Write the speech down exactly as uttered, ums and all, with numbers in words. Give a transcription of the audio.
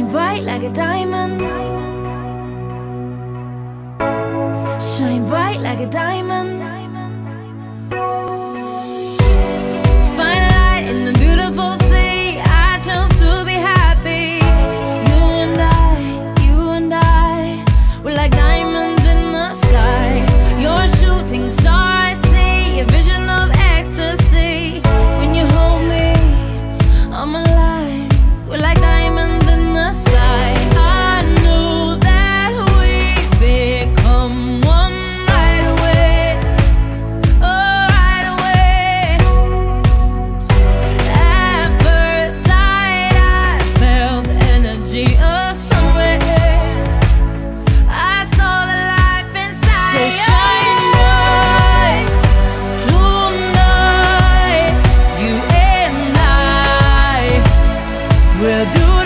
Shine bright like a diamond. Shine bright like a diamond. Find light in the beautiful sea. I chose to be happy. You and I, you and I, we're like diamonds in the sky. You're a shooting star, I see a vision of ecstasy. When you hold me, I'm alive. We're like diamonds in the sky. I knew that we'd become one right away. Oh, right away. At first sight, I felt the energy of sun rays. I saw the life inside. So shine bright tonight. You and I, we're beautiful.